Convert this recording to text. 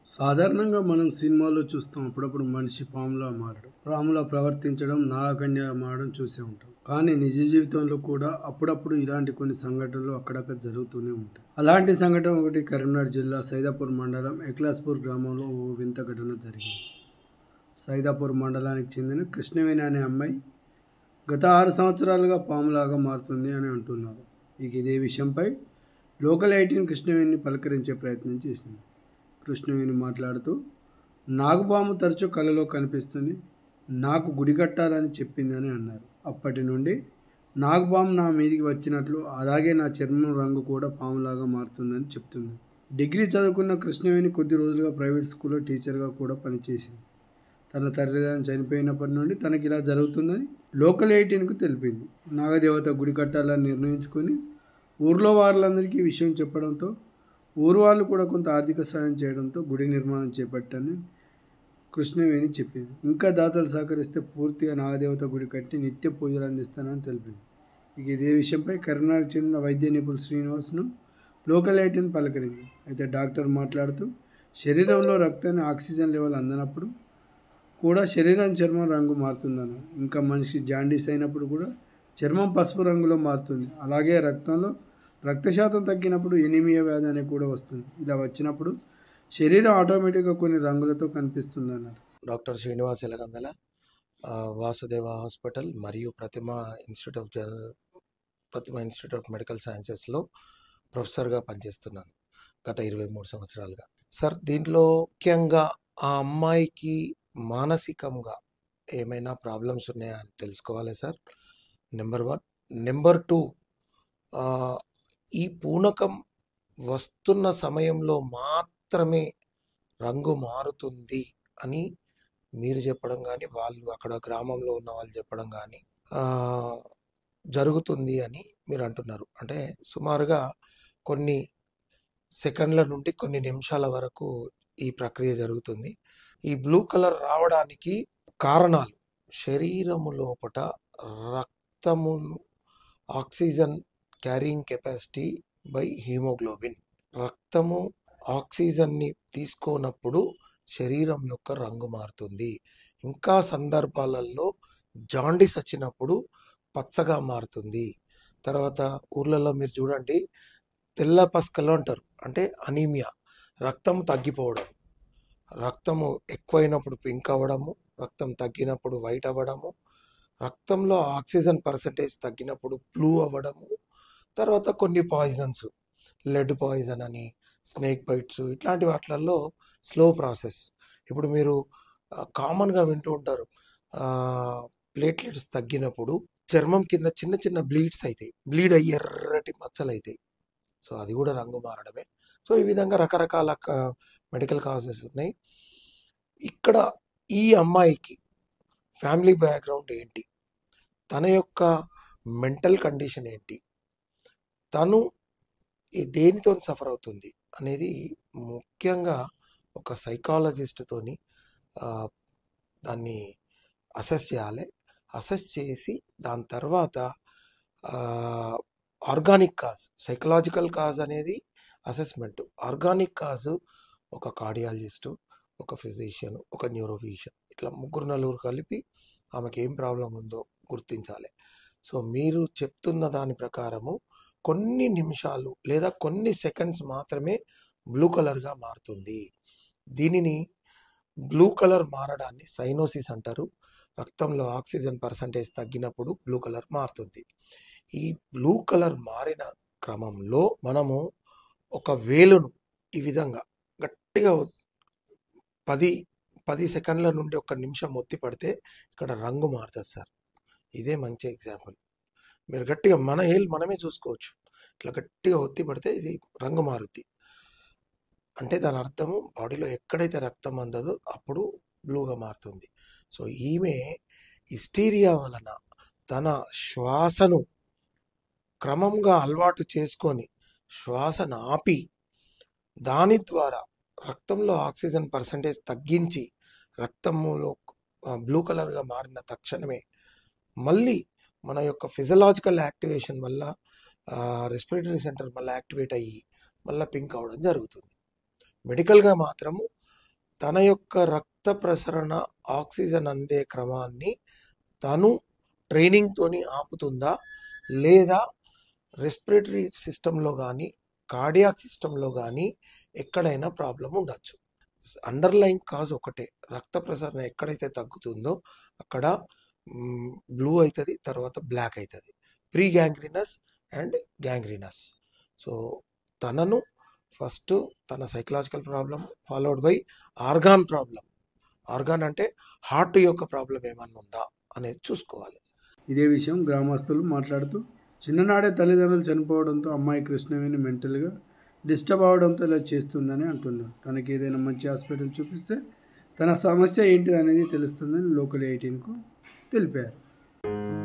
సాధారణంగా మనం సినిమాల్లో చూస్తాం. అప్పుడప్పుడు మనిషి పాములా మారడం, రాములా ప్రవర్తించడం, నాగకన్యగా మారడం చూసే ఉంటాం. కానీ నిజ జీవితంలో కూడా అప్పుడప్పుడు ఇలాంటి కొన్ని సంఘటనలు అక్కడక్కడ జరుగుతూనే ఉంటాయి. అలాంటి సంఘటన ఒకటి కరీంనగర్ జిల్లా సైదాపూర్ మండలం ఎక్లాస్పూర్ గ్రామంలో ఓ వింత ఘటన జరిగింది. సైదాపూర్ మండలానికి చెందిన కృష్ణవేణి అనే అమ్మాయి గత 6 సంవత్సరాలుగా పాములాగా మారుతుంది అని అంటున్నారు. ఇక ఇదే విషయంపై లోకల్ 18 కృష్ణవేణిని పలకరించే ప్రయత్నం చేసింది. కృష్ణవేణి మాట్లాడుతూ, నాగుపాము తరచూ కలలో కనిపిస్తుంది, నాకు గుడి కట్టాలని చెప్పిందని అన్నారు. అప్పటి నుండి నాగుపాము నా మీదికి వచ్చినట్లు, అలాగే నా చర్మం రంగు కూడా పాములాగా మారుతుందని చెప్తుంది. డిగ్రీ చదువుకున్న కృష్ణవేణి కొద్ది రోజులుగా ప్రైవేట్ స్కూల్లో టీచర్గా కూడా పనిచేసింది. తన తల్లిదండ్రులు చనిపోయినప్పటి నుండి తనకి ఇలా జరుగుతుందని లోకల్ 18కు తెలిపింది. నాగదేవత గుడి కట్టాలని నిర్ణయించుకొని ఊర్లో వాళ్ళందరికీ ఈ విషయం చెప్పడంతో ఊరు వాళ్ళు కూడా కొంత ఆర్థిక సాయం చేయడంతో గుడి నిర్మాణం చేపట్టాలని కృష్ణవేణి చెప్పింది. ఇంకా దాతలు సహకరిస్తే పూర్తిగా నాగదేవత గుడి కట్టి నిత్య పూజలు అందిస్తానని తెలిపింది. ఇక ఇదే విషయంపై కరీంనగర్కు చెందిన వైద్య నిపుణులు శ్రీనివాస్ను లోకల్ 18 పలకరింది. అయితే డాక్టర్ మాట్లాడుతూ, శరీరంలో రక్తాన్ని ఆక్సిజన్ లెవెల్ అందనప్పుడు కూడా శరీరం చర్మం రంగు మారుతుందన్నారు. ఇంకా మనిషి జాండీస్ అయినప్పుడు కూడా చర్మం పసుపు రంగులో మారుతుంది. అలాగే రక్తంలో రక్త శాతం తగ్గినప్పుడు ఎనీమియా వ్యాధి అనేది కూడా వస్తుంది. ఇలా వచ్చినప్పుడు శరీరం ఆటోమేటిక్గా కొన్ని రంగులతో కనిపిస్తుంది అన్నారు. డాక్టర్ శ్రీనివాస్ ఎలగందల, వాసుదేవ హాస్పిటల్ మరియు ప్రతిమ ఇన్స్టిట్యూట్ ఆఫ్ మెడికల్ సైన్సెస్లో ప్రొఫెసర్గా పనిచేస్తున్నాను గత 23 సంవత్సరాలుగా. సార్, దీంట్లో ముఖ్యంగా ఆ అమ్మాయికి మానసికంగా ఏమైనా ప్రాబ్లమ్స్ ఉన్నాయా అని తెలుసుకోవాలి సార్, నెంబర్ 1. నెంబర్ 2, ఈ పూనకం వస్తున్న సమయంలో మాత్రమే రంగు మారుతుంది అని మీరు చెప్పడం కానీ, వాళ్ళు అక్కడ గ్రామంలో ఉన్న వాళ్ళు చెప్పడం కానీ జరుగుతుంది అని మీరు అంటున్నారు. అంటే సుమారుగా కొన్ని సెకండ్ల నుండి కొన్ని నిమిషాల వరకు ఈ ప్రక్రియ జరుగుతుంది. ఈ బ్లూ కలర్ రావడానికి కారణాలు శరీరము లోపట రక్తము oxygen carrying capacity by haemoglobin, రక్తము ఆక్సిజన్ని తీసుకోనప్పుడు శరీరం యొక్క రంగు మారుతుంది. ఇంకా సందర్భాలలో జాండీస్ వచ్చినప్పుడు పచ్చగా మారుతుంది. తర్వాత ఊర్లలో మీరు చూడండి, తెల్ల పసుకలు అంటారు, అంటే అనీమియా, రక్తం తగ్గిపోవడం, రక్తము ఎక్కువైనప్పుడు పింక్ అవ్వడము, రక్తం తగ్గినప్పుడు వైట్ అవ్వడము, రక్తంలో ఆక్సిజన్ పర్సంటేజ్ తగ్గినప్పుడు బ్లూ అవ్వడము. తర్వాత కొన్ని పాయిజన్స్, లెడ్ పాయిజన్ అని, స్నేక్ బైట్స్, ఇట్లాంటి వాటిలలో స్లో ప్రాసెస్. ఇప్పుడు మీరు కామన్గా వింటూ ఉంటారు, ప్లేట్లెట్స్ తగ్గినప్పుడు చర్మం కింద చిన్న చిన్న బ్లీడ్స్ అవుతాయి, బ్లీడ్ అయ్యి ఎర్రటి మచ్చలు అవుతాయి. సో అది కూడా రంగు మారడమే. సో ఈ విధంగా రకరకాల మెడికల్ కాజెస్ ఉన్నాయి. ఇక్కడ ఈ అమ్మాయికి ఫ్యామిలీ బ్యాక్గ్రౌండ్ ఏంటి, తన యొక్క మెంటల్ కండిషన్ ఏంటి, తను దేనితో సఫర్ అవుతుంది అనేది ముఖ్యంగా ఒక సైకాలజిస్ట్తోని దాన్ని అసెస్ చేయాలి. అసెస్ చేసి దాని తర్వాత ఆర్గానిక్ కాజ్, సైకలాజికల్ కాజ్ అనేది అసెస్మెంట్. ఆర్గానిక్ కాజ్ ఒక కార్డియాలజిస్టు, ఒక ఫిజిషియన్, ఒక న్యూరోఫిజిషియన్, ఇట్లా 3-4 కలిపి ఆమెకి ఏం ప్రాబ్లం ఉందో గుర్తించాలి. సో మీరు చెప్తున్న దాని ప్రకారము కొన్ని నిమిషాలు లేదా కొన్ని సెకండ్స్ మాత్రమే బ్లూ కలర్గా మారుతుంది. దీనిని బ్లూ కలర్ మారడాన్ని సైనోసిస్ అంటారు. రక్తంలో ఆక్సిజన్ పర్సంటేజ్ తగ్గినప్పుడు బ్లూ కలర్ మారుతుంది. ఈ బ్లూ కలర్ మారిన క్రమంలో మనము ఒక వేలును ఈ విధంగా గట్టిగా 10 సెకండ్ల నుండి 1 నిమిషం ఒత్తి పడితే ఇక్కడ రంగు మారుతుంది సార్. ఇదే మంచి ఎగ్జాంపుల్. మీరు గట్టిగా మన ఏళ్ళు మనమే చూసుకోవచ్చు, ఇట్లా గట్టిగా ఒత్తి పడితే ఇది రంగు మారుద్ది. అంటే దాని అర్థము బాడీలో ఎక్కడైతే రక్తం అందదో అప్పుడు బ్లూగా మారుతుంది. సో ఈమె హిస్టీరియా వలన తన శ్వాసను క్రమంగా అలవాటు చేసుకొని శ్వాసను ఆపి దాని ద్వారా రక్తంలో ఆక్సిజన్ పర్సంటేజ్ తగ్గించి రక్తంలో బ్లూ కలర్గా మారిన తక్షణమే మళ్ళీ మన యొక్క ఫిజియలాజికల్ యాక్టివేషన్ వల్ల రెస్పిరేటరీ సెంటర్ మళ్ళీ యాక్టివేట్ అయ్యి మళ్ళీ పింక్ అవడం జరుగుతుంది. మెడికల్గా మాత్రము తన యొక్క రక్త ప్రసరణ ఆక్సిజన్ అందే క్రమాన్ని తను ట్రైనింగ్తోని ఆపుతుందా, లేదా రెస్పిరేటరీ సిస్టంలో కానీ కార్డియాక్ సిస్టంలో కానీ ఎక్కడైనా ప్రాబ్లం ఉండొచ్చు. అండర్లైన్ కాజ్ ఒకటే, రక్త ప్రసరణ ఎక్కడైతే తగ్గుతుందో అక్కడ బ్లూ అవుతుంది, తర్వాత బ్లాక్ అవుతుంది, pre gangrenous and gangrenous. So తనను ఫస్ట్ తన psychological problem followed by organ problem. Organ అంటే హార్ట్ యొక్క ప్రాబ్లం ఏమన్నా ఉందా అనేది చూసుకోవాలి. ఇదే విషయం గ్రామస్తులు మాట్లాడుతూ, చిన్ననాడే తల్లిదండ్రులు చనిపోవడంతో అమ్మాయి కృష్ణవేణి మెంటల్గా డిస్టర్బ్ అవడంతో ఇలా చేస్తుందని అంటున్నారు. తనకి ఏదైనా మంచి హాస్పిటల్ చూపిస్తే తన సమస్య ఏంటిది అనేది తెలుస్తుందని లోకల్ 18కు తెలిపారు.